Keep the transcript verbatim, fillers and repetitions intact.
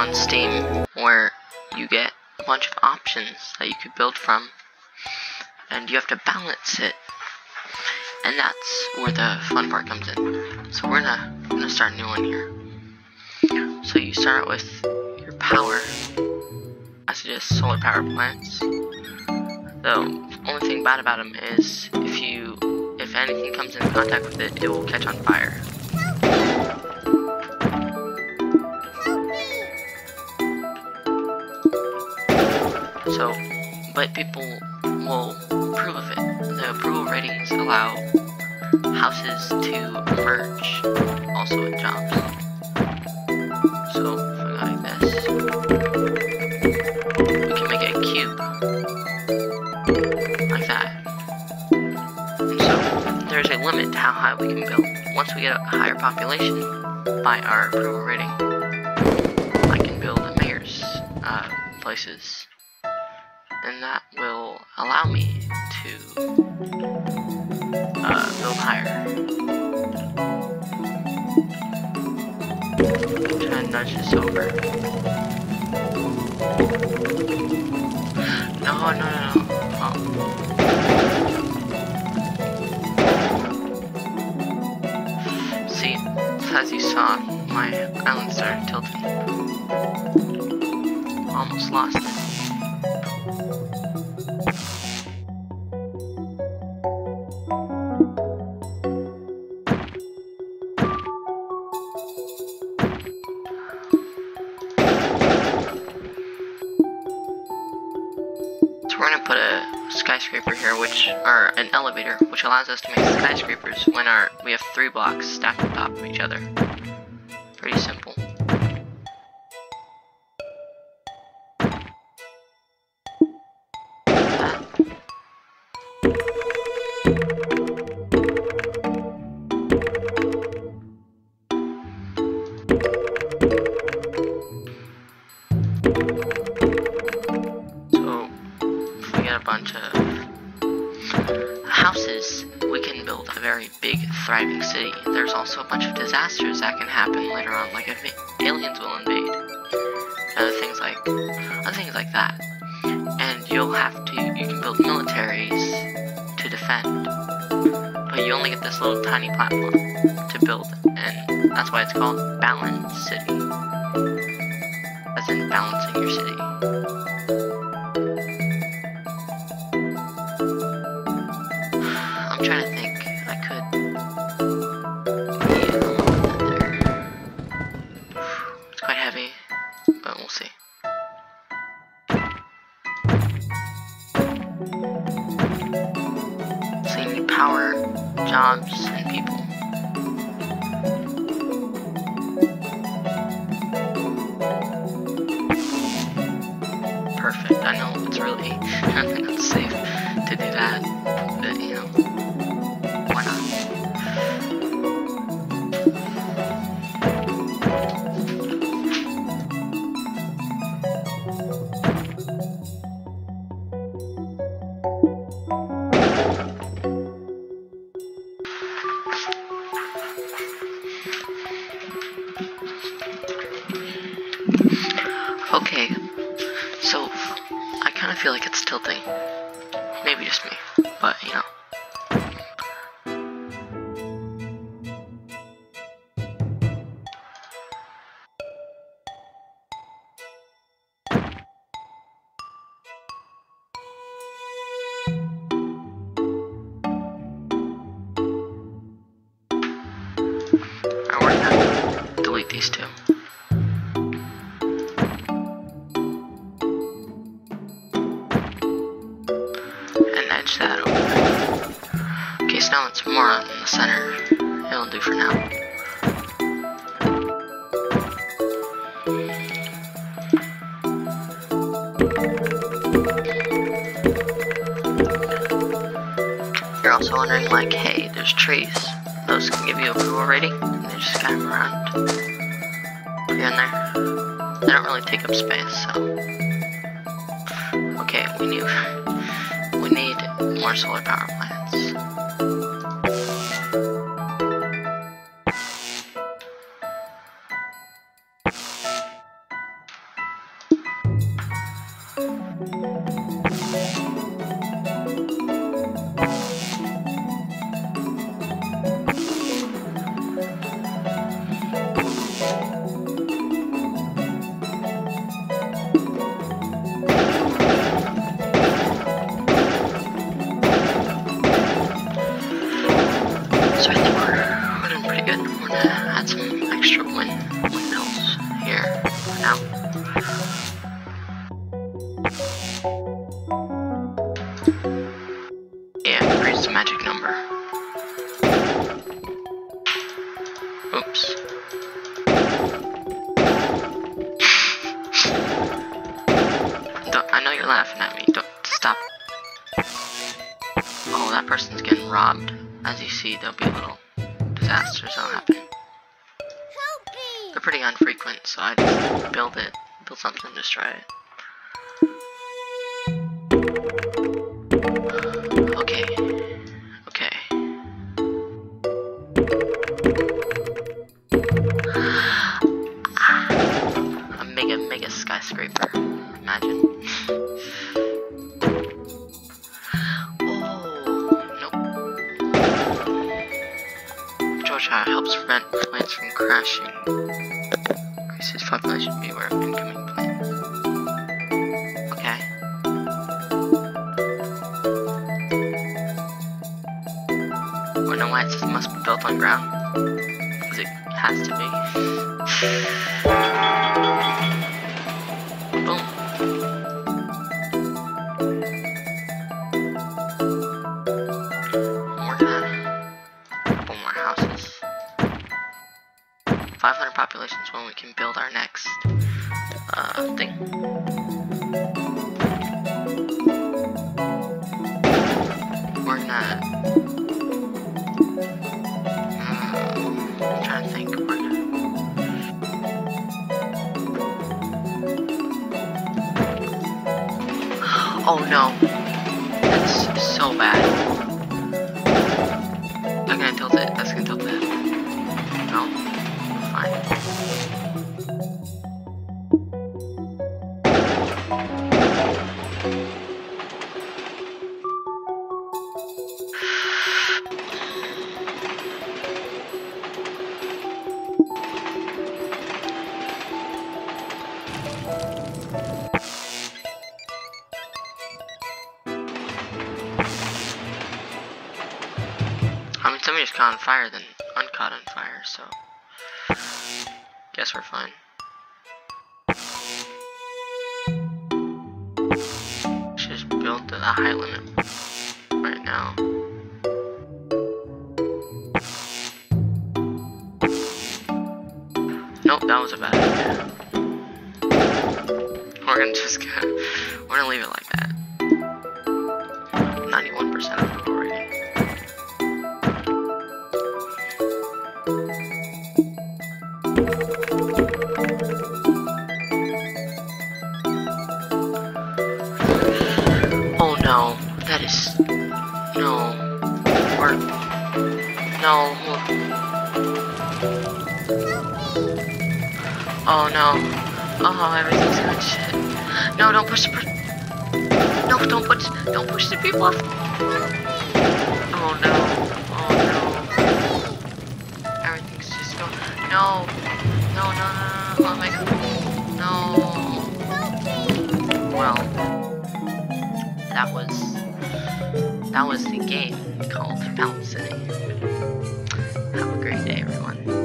on Steam where you get a bunch of options that you could build from, and you have to balance it, and that's where the fun part comes in. So we're gonna, gonna start a new one here. So you start out with your power. I suggest solar power plants. The only thing bad about them is if you, if anything comes in contact with it, it will catch on fire. So, but people will approve of it. The approval ratings allow houses to merge also with jobs. So, if I go like this, we can make it a cube. Like that. And so, there's a limit to how high we can build. Once we get a higher population by our approval rating, I can build mayor's uh, places. And that will allow me to uh, build higher. I'm trying to nudge this over. No, no, no, no. Oh. See, as you saw, my island started tilting. Almost lost it. We're gonna put a skyscraper here, which, or an elevator, which allows us to make skyscrapers when our we have three blocks stacked on top of each other. Pretty simple. A bunch of houses, we can build a very big, thriving city. There's also a bunch of disasters that can happen later on, like if aliens will invade, and other things like other things like that. And you'll have to, you can build militaries to defend, but you only get this little tiny platform to build, and that's why it's called Balance City, as in balancing your city. I'm trying to think if I could. Yeah, that there. It's quite heavy, but we'll see. So you need power, jobs, and people. Perfect. I know it's really not safe to do that, but you know. Why not? Okay, so I kind of feel like it's tilting. Maybe just me, but you know. We're gonna delete these two. And edge that over. Okay, so now it's more on the center. It'll do for now. You're also wondering, like, hey, there's trees. Those can give you approval rating, and they just scatter around here and there. They don't really take up space, so. Okay, we need we need more solar power plants. Three is the magic number. Oops. Don't, I know you're laughing at me. Don't stop. Oh, that person's getting robbed. As you see, there'll be little disasters that'll happen. They're pretty infrequent, so I just build it, build something and destroy it. Okay. Okay. A mega, mega skyscraper. Imagine. Georgia helps prevent planes from crashing. Increases population, be aware of incoming planes. Okay. Or know why it says must be built on ground? Because it has to be. Boom. five hundred populations when we can build our next uh, thing. We're gonna. Uh, I'm trying to think. We're gonna. Oh no! That's so bad. I'm gonna tilt it. That's gonna tilt it. No? Fine. I mean, somebody's caught on fire, then uncaught on fire, so guess we're fine. Should just build to the high limit right now. Nope, that was a bad idea. We're gonna just gonna, we're gonna leave it like that. ninety-one percent approval rating. Oh no, that is no. Or no. Oh no. Oh, everything's going to shit. No, don't push the. No, don't push. Don't push the people off. Oh no. Oh no. Everything's just going. No. No, no, no, no. Oh my god. No. Well, that was that was the game called Fountain City. Have a great day, everyone.